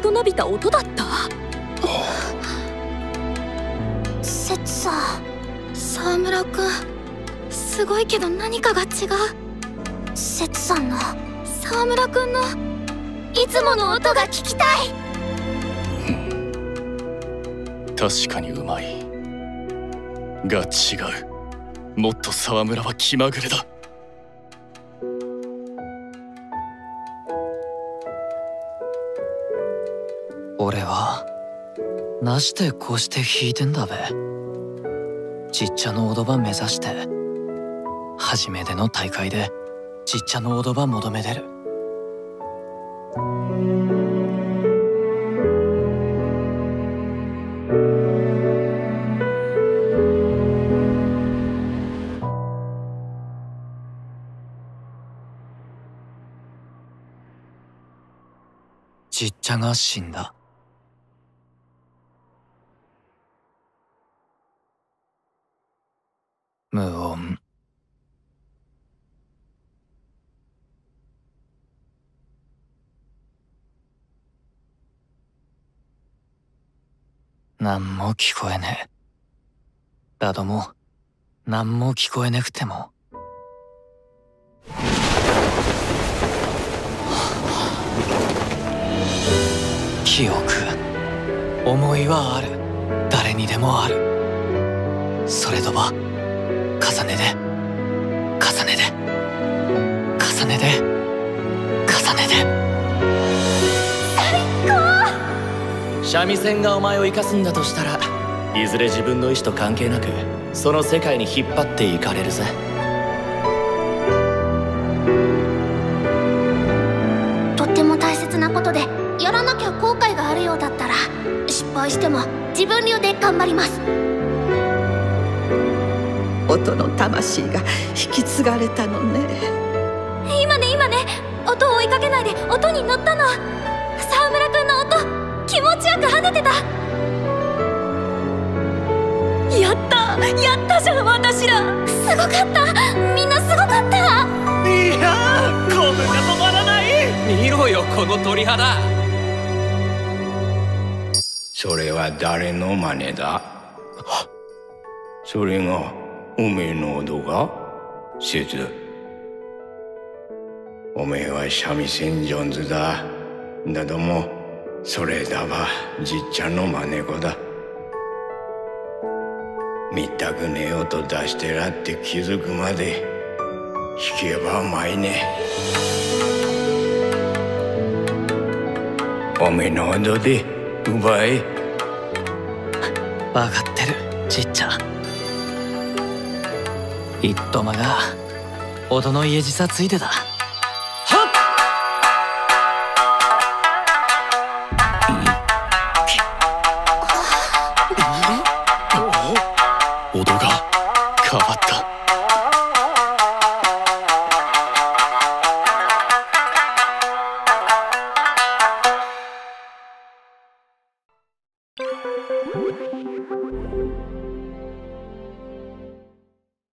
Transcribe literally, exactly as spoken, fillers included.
となびた音だった。 セツさん、沢村くんすごいけど何かが違う。セツさんの沢村くんのいつもの音が聞きたい。 確かにうまいが違う。もっと沢村は気まぐれだ。 俺はなしてこうして弾いてんだべ。ちっちゃのオドバ目指して初めての大会でちっちゃのオドバ求めてる。ちっちゃが死んだ。無音。なんも聞こえねえ。だどもなんも聞こえねくても記憶、思いはある。誰にでもある。それとば重ねで重ねで重ねで重ねで。 最高！ 三味線がお前を生かすんだとしたら、いずれ自分の意志と関係なくその世界に引っ張っていかれるぜ。 とっても大切なことでやらなきゃ後悔があるようだったら、失敗しても自分流で頑張ります。 音の魂が引き継がれたのね。 今ね今ね、音を追いかけないで音に乗ったの。沢村くんの音気持ちよく跳ねてた。 やったやったじゃん私ら。 すごかった、みんなすごかった。 いやー、興奮が止まらない。見ろよこの鳥肌。 それは誰の真似だ？それがおめえの音が？セツ、おめえは三味線上手だ。だどもそれだばじっちゃんの真似子だ。みったくねえ音出してらって気づくまで弾けばまいね。おめえの音で奪え。 わかってるちっちゃ。いっとまが音の家路さついてた。